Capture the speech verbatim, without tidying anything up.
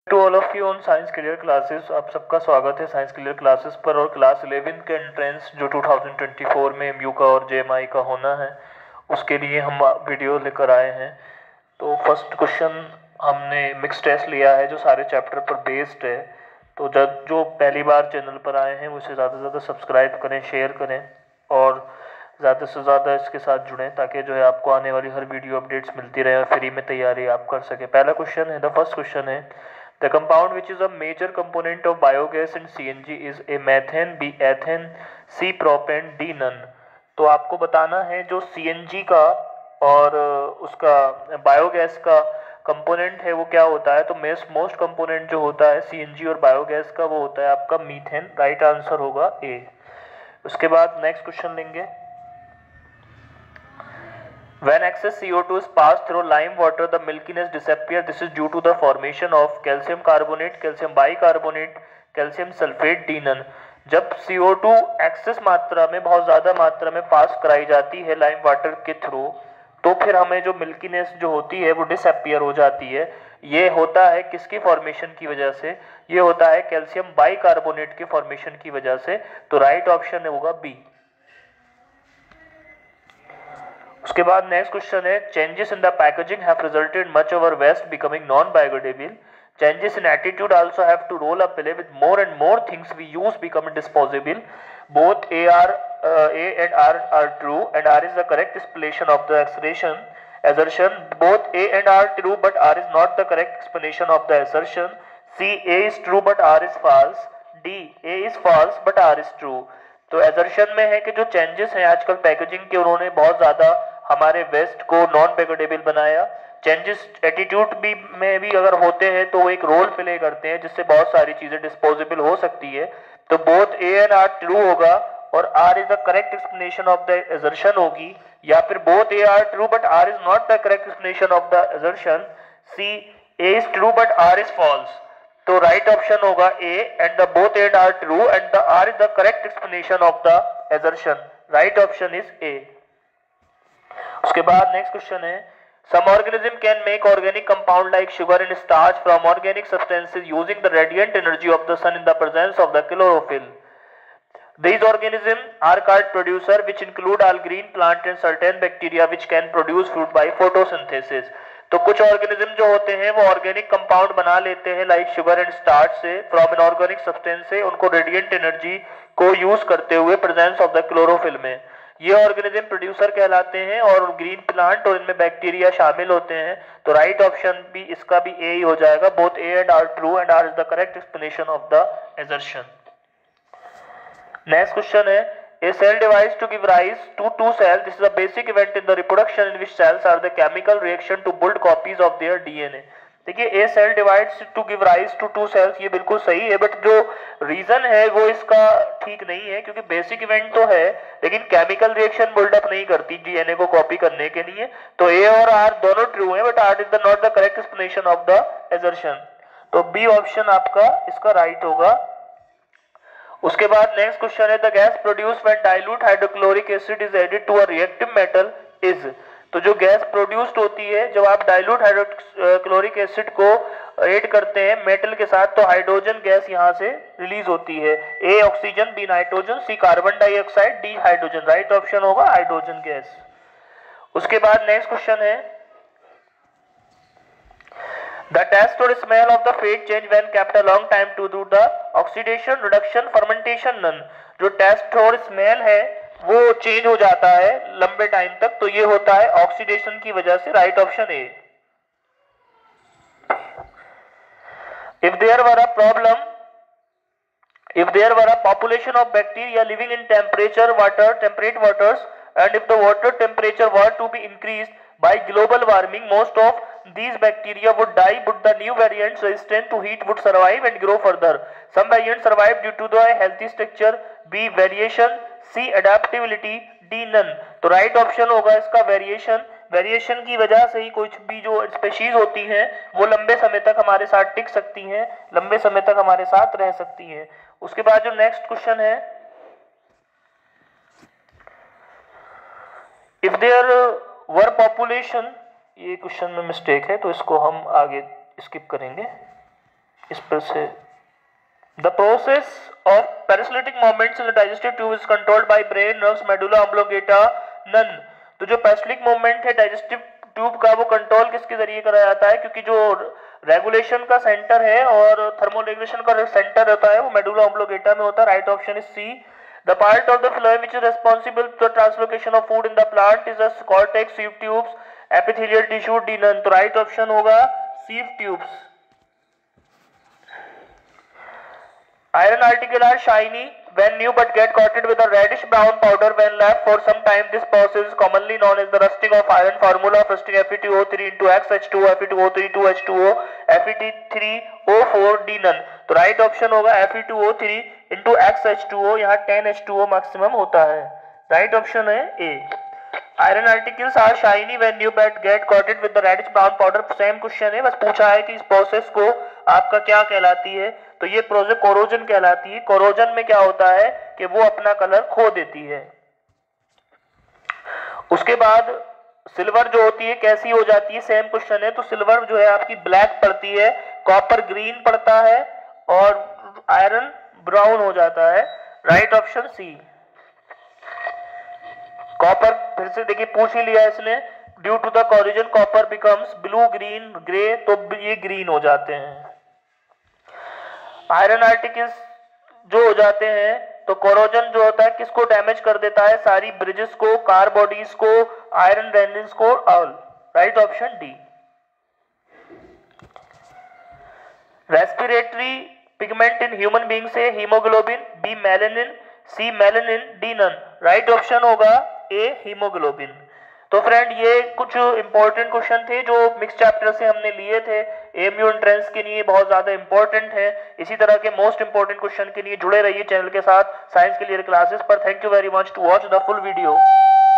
To all of you on Science Clear Classes. आप सबका स्वागत है साइंस क्लियर क्लासेस पर। और क्लास इलेवन के एंट्रेंस जो टू थाउजेंड ट्वेंटी फोर में एमयू का और जेएमआई का होना है, उसके लिए हम वीडियो लेकर आए हैं। तो फर्स्ट क्वेश्चन हमने मिक्स टेस्ट लिया है जो सारे चैप्टर पर बेस्ड है। तो जब जो पहली बार चैनल पर आए हैं उसे ज़्यादा से ज़्यादा सब्सक्राइब करें, शेयर करें और ज़्यादा से ज़्यादा इसके साथ जुड़ें ताकि जो है आपको आने वाली हर वीडियो अपडेट्स मिलती रहे और फ्री में तैयारी आप कर सकें। पहला क्वेश्चन है, द फर्स्ट क्वेश्चन है, the compound which is a major component of biogas and CNG is a methane, b ethane, c propane, d none. तो आपको बताना है जो सीएनजी का और उसका बायोगैस का कंपोनेंट है वो क्या होता है। तो मेस्ट मोस्ट कंपोनेंट जो होता है सीएनजी और बायोगैस का वो होता है आपका मीथेन। राइट आंसर होगा ए। उसके बाद नेक्स्ट क्वेश्चन लेंगे, when excess C O two is passed through lime water, the milkiness disappears. This is due to the formation of calcium carbonate, calcium bicarbonate, calcium sulfate, D N. जब C O two excess मात्रा में, बहुत ज़्यादा मात्रा में पास कराई जाती है लाइम वाटर के थ्रू, तो फिर हमें जो मिल्कीनेस जो होती है वो डिसअपियर हो जाती है। ये होता है किसकी फॉर्मेशन की वजह से? ये होता है कैल्शियम बाइकार्बोनेट के फॉर्मेशन की वजह से। तो राइट ऑप्शन होगा बी। उसके बाद नेक्स्ट क्वेश्चन है, changes in the packaging have resulted much over waste becoming non biodegradable. Changes in attitude also have to role a play with more and more things we use becoming disposable. Both A are uh, A and R are true, and R is the correct explanation of the assertion. Assertion both A and R true, but R is not the correct explanation of the assertion. C, A is true but R is false. D, A is false but R is true. तो assertion में है कि जो changes हैं आजकल packaging के, उन्होंने बहुत ज़्यादा हमारे वेस्ट को नॉन बायोडिग्रेडेबल बनाया। चेंजेस एटीट्यूड भी में भी अगर होते हैं तो वो एक रोल प्ले करते हैं जिससे बहुत सारी चीज़ें डिस्पोजेबल हो सकती है। तो both a and r true होगा और r is the correct explanation of the assertion होगी, या फिर both a r true but r is not the correct explanation of the assertion. C, a is true but r is false. तो right option होगा a, and the both and r true and the r is the correct explanation of the assertion. Right option is a. उसके बाद next question है, some organism can make organic compound like sugar and starch from organic substances using the radiant energy of the sun in the presence of the chlorophyll. These organisms are called producer, which include all green plant and certain bacteria which can produce food by photosynthesis. तो कुछ organism जो होते हैं वो organic compound बना लेते हैं like sugar and starch से, फ्रॉम एन ऑर्गेनिक सब्सटेंस से, उनको रेडिएंट एनर्जी को यूज करते हुए प्रेजेंस ऑफ द क्लोरोफिल में। ये ऑर्गेनिज्म प्रोड्यूसर कहलाते हैं और ग्रीन प्लांट और इनमें बैक्टीरिया शामिल होते हैं। तो राइट ऑप्शन भी इसका भी ए ही हो जाएगा। Both a and r true and r is the correct explanation of the assertion. Next question है, a cell divides to give rise to two cells. This is a basic event in the reproduction in which cells are the chemical reaction to build copies of their D N A. देखिए, a cell divides to give rise to two cells, ये बिल्कुल सही है, but जो reason है वो इसका ठीक नहीं है क्योंकि बेसिक इवेंट तो है लेकिन केमिकल रिएक्शन बिल्डअप नहीं करती डीएनए को कॉपी करने के लिए। तो ए और आर दोनों ट्रू है but r is the not the correct explanation of the assertion. तो बी ऑप्शन आपका इसका राइट होगा। उसके बाद नेक्स्ट क्वेश्चन है, the gas produce when dilute hydrochloric acid is added to a reactive metal is. तो जो गैस प्रोड्यूस्ड होती है जब आप डाइल्यूट हाइड्रोक्लोरिक एसिड को ऐड करते हैं मेटल के साथ, तो हाइड्रोजन गैस यहां से रिलीज होती है। A oxygen, b nitrogen, c carbon dioxide, d hydrogen. Right option होगा हाइड्रोजन गैस। उसके बाद नेक्स्ट क्वेश्चन है, the taste or smell of the feed change when kept a long time to do the oxidation, reduction, fermentation, none. जो taste और smell है वो change हो जाता है लंबे टाइम तक, तो ये होता है ऑक्सीडेशन की वजह से। Right option a. If there were a problem, if there were a population of bacteria living in temperature water, temperate waters, and if the water temperature were to be increased by global warming, most of these bacteria would die, but the new variants resistant to heat would survive and grow further. Some variants survive due to the healthy structure. B, variation. C, adaptability. D, none. तो right option होगा इसका variation. Variation की वजह से ही कुछ भी जो species होती हैं वो लंबे समय तक हमारे साथ टिक सकती हैं, लंबे समय तक हमारे साथ रह सकती हैं। उसके बाद जो नेक्स्ट क्वेश्चन है, इफ देयर वर पॉपुलेशन, ये क्वेश्चन में मिस्टेक है तो इसको हम आगे स्किप करेंगे। इस पर से the process of peristaltic movements in the digestive tube is controlled by brain, nerves, medulla oblongata, none. तो जो पैरासिलिक मूवमेंट है डाइजेस्टिव ट्यूब का वो कंट्रोल किसके जरिए कराया जाता है, क्योंकि जो रेगुलेशन का सेंटर है और थर्मोरेगुलेशन का सेंटर होता है वो मेडुला ऑब्लोंगेटा में होता है। Right option is C. The part of the phloem which is responsible for translocation of food in the plant is the cortex, sieve tubes, epithelial tissue, D none. तो right option होगा sieve tubes. Iron articles are shiny when new but get coated with a reddish brown powder when left for some time. This process is commonly known as the rusting of iron. Formula of rusting: F e two O three into X H two O, F e two O three two H two O, F e three O four D none। तो right option होगा F e two O three into X H two O, यहाँ ten H two O maximum होता है। Right option है A. Iron articles are shiny when new but get coated with the reddish brown powder. Same question है, बस पूछा है कि इस प्रोसेस को आपका क्या कहलाती है, तो ये प्रोसेस कोरोजन कहलाती है। कोरोजन में क्या होता है कि वो अपना कलर खो देती है। उसके बाद सिल्वर जो होती है कैसी हो जाती है, सेम क्वेश्चन है। तो सिल्वर जो है आपकी ब्लैक पड़ती है, कॉपर ग्रीन पड़ता है और आयरन ब्राउन हो जाता है। Right option C. कॉपर फिर से देखिए पूछ ही लिया इसने, due to the corrosion copper becomes blue, green, grey, तो ये ग्रीन हो जाते हैं। आयरन आर्टिकल्स जो हो जाते हैं तो कोरोजन जो होता है किसको डैमेज कर देता है, सारी ब्रिजेस को, कार बॉडीज को, आयरन रेनिन्स को, all. Right option D. Respiratory pigment in human being से haemoglobin, B melanin, C melanin, D none. Right option होगा ए हीमोग्लोबिन। तो फ्रेंड ये कुछ इंपॉर्टेंट क्वेश्चन थे जो मिक्स चैप्टर से हमने लिए थे, एएमयू एंट्रेंस के लिए बहुत ज्यादा इंपॉर्टेंट है। इसी तरह के मोस्ट इंपॉर्टेंट क्वेश्चन के लिए जुड़े रहिए चैनल के साथ साइंस के लिए क्लासेस पर। Thank you very much to watch the full video.